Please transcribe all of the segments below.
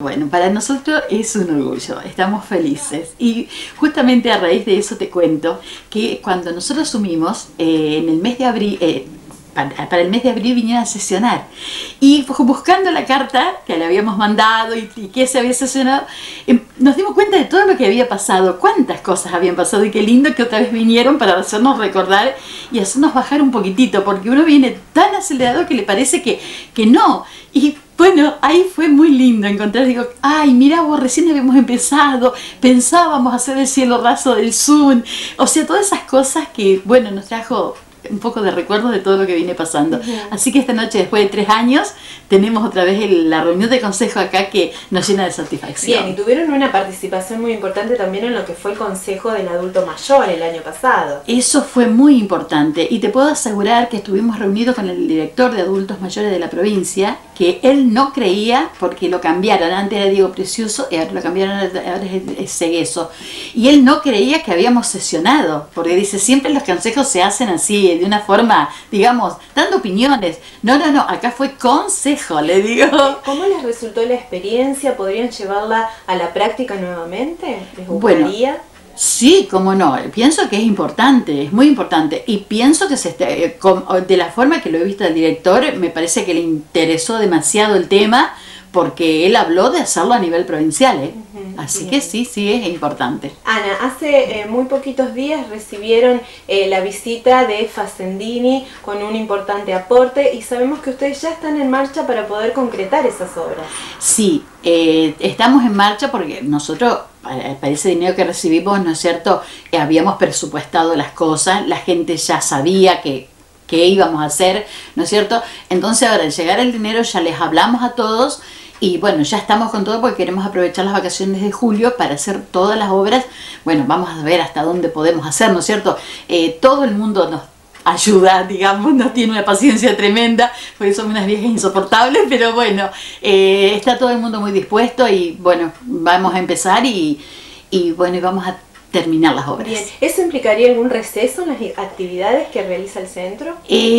Bueno, para nosotros es un orgullo, estamos felices y justamente a raíz de eso te cuento que cuando nosotros asumimos en el mes de abril, para el mes de abril vinieron a sesionar y buscando la carta que le habíamos mandado y que se había sesionado, nos dimos cuenta de todo lo que había pasado, cuántas cosas habían pasado y qué lindo que otra vez vinieron para hacernos recordar y hacernos bajar un poquitito, porque uno viene tan acelerado que le parece que no. Y bueno, ahí fue muy lindo encontrar, digo, ay, mira vos, recién habíamos empezado, pensábamos hacer el cielo raso del Zoom, o sea, todas esas cosas que, bueno, nos trajo un poco de recuerdo de todo lo que viene pasando. Así que esta noche, después de 3 años, tenemos otra vez la reunión de consejo acá que nos llena de satisfacción. Bien, y tuvieron una participación muy importante también en lo que fue el Consejo del Adulto Mayor el año pasado. Eso fue muy importante y te puedo asegurar que estuvimos reunidos con el director de adultos mayores de la provincia, que él no creía, porque lo cambiaron, antes era Diego Precioso y ahora lo cambiaron, ahora es Segueso, y él no creía que habíamos sesionado, porque dice, siempre los consejos se hacen así, de una forma, digamos, dando opiniones. No, acá fue consejo, le digo. ¿Cómo les resultó la experiencia? ¿Podrían llevarla a la práctica nuevamente? ¿Les gustaría? Bueno, sí, cómo no, pienso que es importante, es muy importante, y pienso que de la forma que lo he visto al director, me parece que le interesó demasiado el tema, porque él habló de hacerlo a nivel provincial, así que sí, es importante. Ana, hace muy poquitos días recibieron la visita de Facendini con un importante aporte y sabemos que ustedes ya están en marcha para poder concretar esas obras. Sí, estamos en marcha porque nosotros, para ese dinero que recibimos, ¿no es cierto?, habíamos presupuestado las cosas, la gente ya sabía qué íbamos a hacer, ¿no es cierto? Entonces ahora al llegar el dinero ya les hablamos a todos. Y bueno, ya estamos con todo porque queremos aprovechar las vacaciones de julio para hacer todas las obras. Bueno, vamos a ver hasta dónde podemos hacer, ¿no es cierto? Todo el mundo nos ayuda, digamos, nos tiene una paciencia tremenda, porque somos unas viejas insoportables, pero bueno, está todo el mundo muy dispuesto y bueno, vamos a empezar y bueno, y vamos a terminar las obras. Bien, ¿eso implicaría algún receso en las actividades que realiza el centro?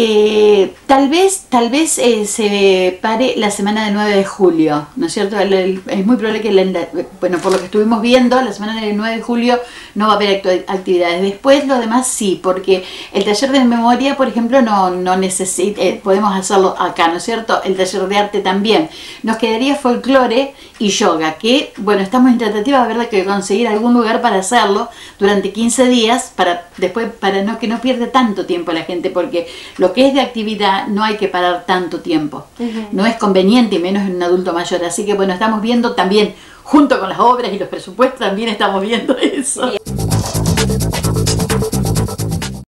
Tal vez se pare la semana del 9 de julio, ¿no es cierto? Es muy probable que, bueno, por lo que estuvimos viendo, la semana del 9 de julio no va a haber actividades. Después lo demás sí, porque el taller de memoria, por ejemplo, no necesita, podemos hacerlo acá, ¿no es cierto? El taller de arte también. Nos quedaría folclore y yoga, que, bueno, estamos en tratativa de ver que conseguir algún lugar para hacerlo durante 15 días para que no pierda tanto tiempo la gente, porque lo que es de actividad no hay que parar tanto tiempo, no es conveniente y menos en un adulto mayor, así que bueno, estamos viendo también junto con las obras y los presupuestos, también estamos viendo eso.